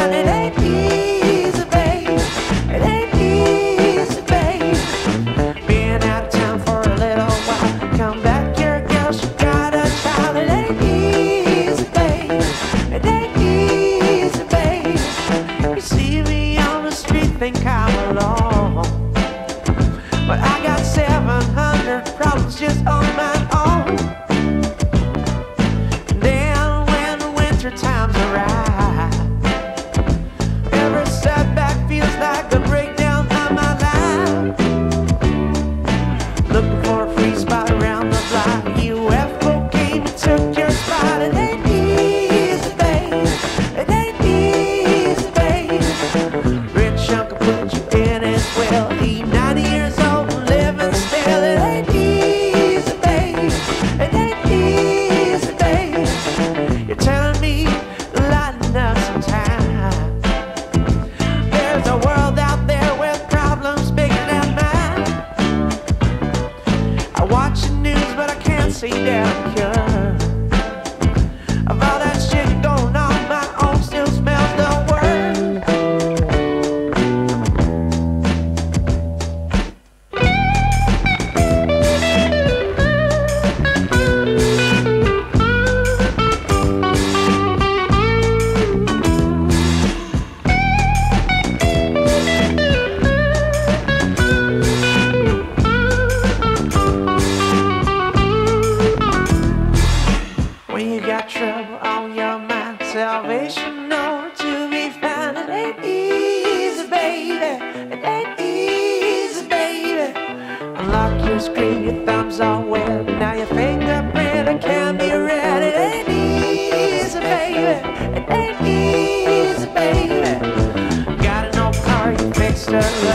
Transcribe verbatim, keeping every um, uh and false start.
down. It ain't easy, babe. It ain't easy, babe. Being out of town for a little while, come back here, girl, she got a child. It ain't easy, babe. It ain't easy, babe. You see me on the street, think I'm alone, but I got seven hundred problems just on my own. And then when the winter times arrive, every setback feels like a breakdown of my life. Looking for a free spot around the block, U F O came and took your spot. It ain't easy, babe. It ain't easy, babe. Rich uncle put you in his will. He ninety years old and living still. It ain't easy, babe. It ain't easy, babe. You're telling me to lighten up some time. There's a world out there with problems bigger than mine. I watch the news, but I can't see damn cure of all that shit going on. My own still smells the worst. When you got trouble on your mind, salvation nowhere to be found. It ain't easy, baby. It ain't easy, baby. Unlock your screen, your thumbs all wet. Now your fingerprint can be read. It ain't easy, baby. It ain't easy, baby. Got an old car, you fixed her.